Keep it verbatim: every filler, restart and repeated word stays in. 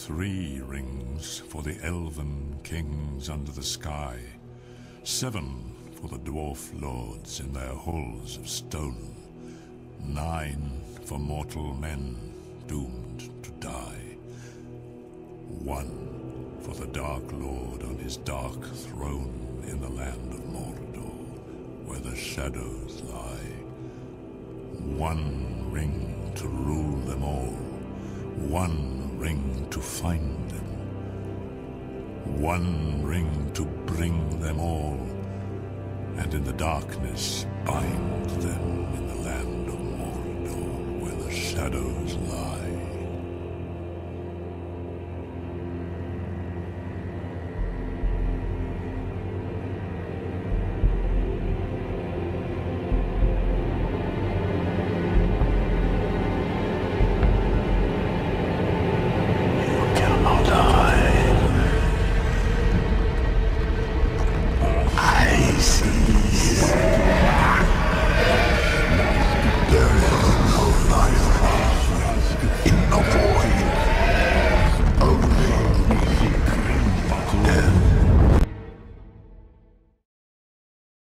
Three rings for the elven kings under the sky, seven for the dwarf lords in their halls of stone, nine for mortal men doomed to die, one for the Dark Lord on his dark throne in the land of Mordor, where the shadows lie. One ring to rule them all, one ring to find them, one ring to bring them all, and in the darkness bind them in the land of Mordor, where the shadows lie.